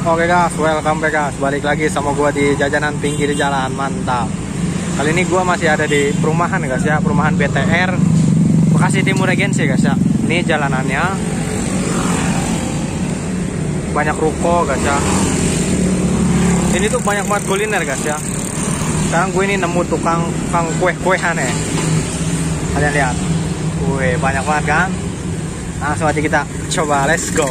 Oke guys, welcome back guys. Balik lagi sama gua di jajanan pinggir jalan, mantap. Kali ini gua masih ada di perumahan guys ya, perumahan BTR Bekasi Timur Regensi guys ya. Ini jalanannya banyak ruko guys ya. Ini tuh banyak banget kuliner guys ya. Sekarang gue ini nemu tukang kue-kuehan ya. Kalian lihat. Wih, banyak banget kan? Langsung aja kita coba, let's go.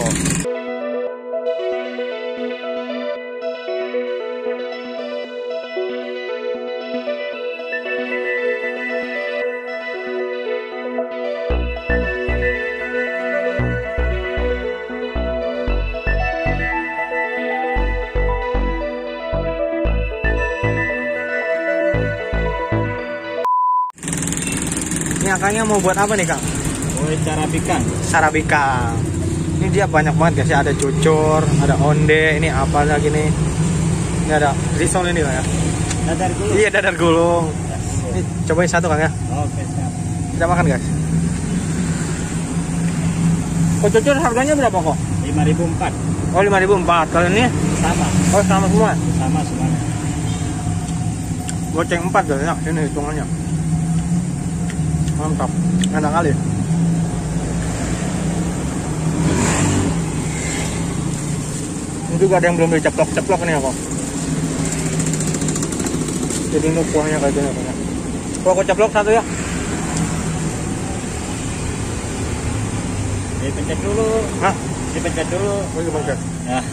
Ini akangnya mau buat apa nih Kang? Kue carabika. Sarabika. Ini dia banyak banget guys ya. Ada cucur, ada onde, ini apa lagi nih? Ini ada risol ini lah ya. Dadar gulung. Iya, dadar gulung. Ini cobain satu Kang ya. Oke, siap. Kita makan guys. Kok cucur harganya berapa kok? 5.004. Oh 5.004. Kalau ini? Sama. Oh sama semua. Sama semuanya. Goceng 4 guys ya. Ini hitungannya. Mantap, enak kali. Ini juga ada yang belum diceplok-ceplok nih kok. Jadi ini kuahnya kayak gini kayaknya. Kalau aku ceplok satu ya. Dipencet dulu. Hah? Dipencet dulu. Oh iya bangkit. Nah.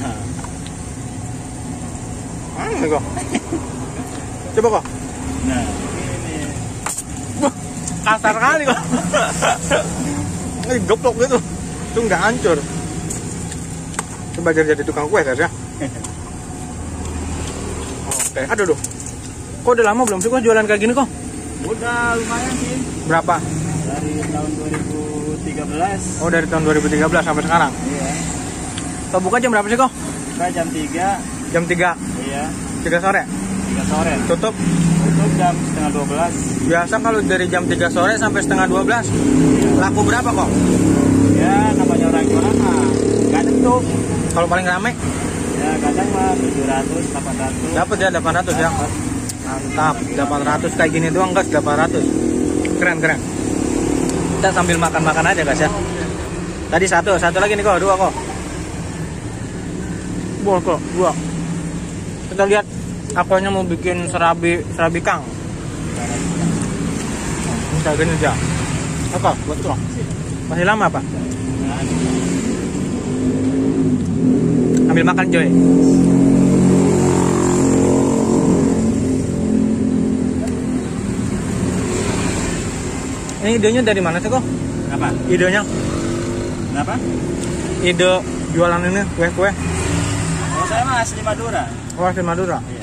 Nih kok. Coba kok. Nah, ini. Wah, kasar kali kok. Ini geplok gitu. Itu nggak hancur. Coba jadi tukang kue guys ya. Oke, aduh. Kok udah lama belum sih kok jualan kayak gini kok? Udah lumayan sih. Berapa? Dari tahun 2013. Oh dari tahun 2013 sampai sekarang. Iya. Kau buka jam berapa sih kok? Buka jam 3. Jam 3. Iya. 3 sore. 3 sore. Tutup. Tutup jam setengah 12. Biasa kalau dari jam 3 sore sampai setengah 12. Iya. Laku berapa kok? Ya namanya orang jualan mah nggak tentu. Kalau paling rame? Ya kadang mah 700, 800. Dapat ya 800 ya. Mantap. 800 kayak gini doang guys, 800. Keren. Kita sambil makan-makan aja guys ya. Tadi satu lagi nih kok, 2 kok. Boleh kok, 2. Kita lihat akunya mau bikin serabi kang. Bisa gini aja. Apa? Buat kok. Masih lama apa? Ambil makan coy. Ini idenya dari mana sih kok? Apa? Idenya? Kenapa? Ide jualan ini kue-kue? Oh, saya mah asli Madura. Oh asli Madura. Iya.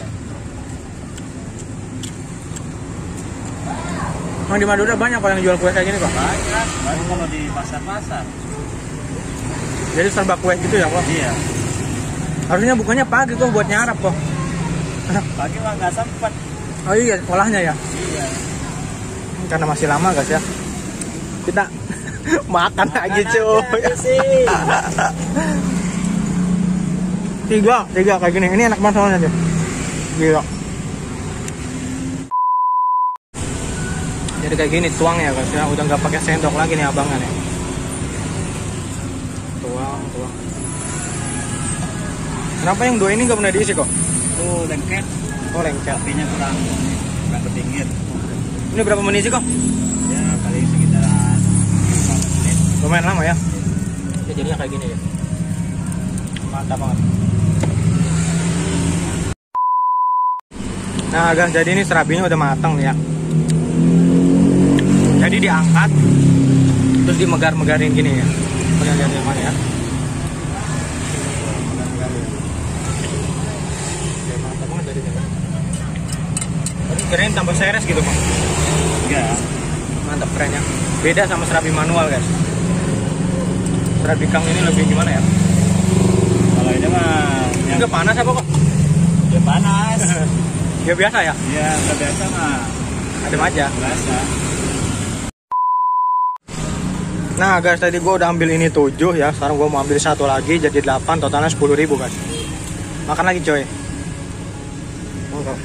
Emang di Madura banyak kok yang jual kue kayak gini kok? Banyak kalau di pasar-pasar. Jadi serba kue gitu ya kok? Iya. Harusnya bukanya pagi kok buat nyarap kok. Pagi mah nggak sempat. Oh iya sekolahnya ya? Iya. Karena masih lama guys ya. Kita makan lagi cuy. Tiga kayak gini. Ini enak banget soalnya dia. Gila. Jadi kayak gini tuang ya guys ya. Udah nggak pakai sendok lagi nih abangan ya. Tuang. Kenapa yang 2 ini nggak pernah diisi kok? Tuh lengket. Oh lengket. Apinya kurang ke pinggir. Ini berapa menit sih kok? Ya paling sekitaran 5 menit. Lumayan lama ya. Ya jadinya kayak gini ya. Mantap banget. Nah guys, jadi ini serabinya udah matang ya. Jadi diangkat, terus dimegar-megarin gini ya. Kalian lihat yang mana ya? Mantap banget jadinya. Tapi keren tambah seres gitu kok. Enggak. Mantap kerennya. Beda sama serabi manual guys. Serabi kang ini lebih gimana ya? Kalau ini mah yang Enggak panas apa kok? ya panas. Ya biasa ya? Ya udah biasa mah. Adem aja. Biasa. Nah guys, tadi gue udah ambil ini 7 ya. Sekarang gue mau ambil satu lagi jadi 8, totalnya 10.000 guys. Makan lagi coy. Mantap.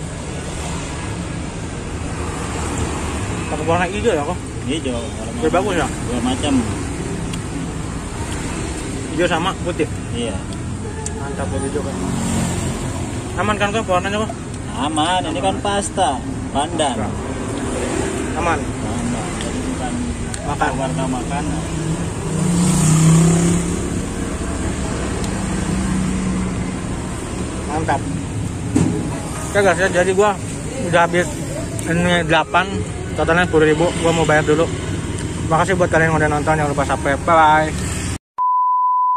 Pakai warna hijau ya kok? Hijau. Lebih bagus ya? Dua macam. Hijau sama putih. Iya. Mantap ya hijau kan. Aman kan kok warnanya kok? Aman, ini kan pasta, pandan. Aman. Aman. Jadi bukan Makan. warna makanan. Mantap. Oke guys ya, jadi gua udah habis ini 8, totalnya 10.000. Gua mau bayar dulu. Makasih buat kalian yang udah nonton, jangan lupa subscribe. Bye.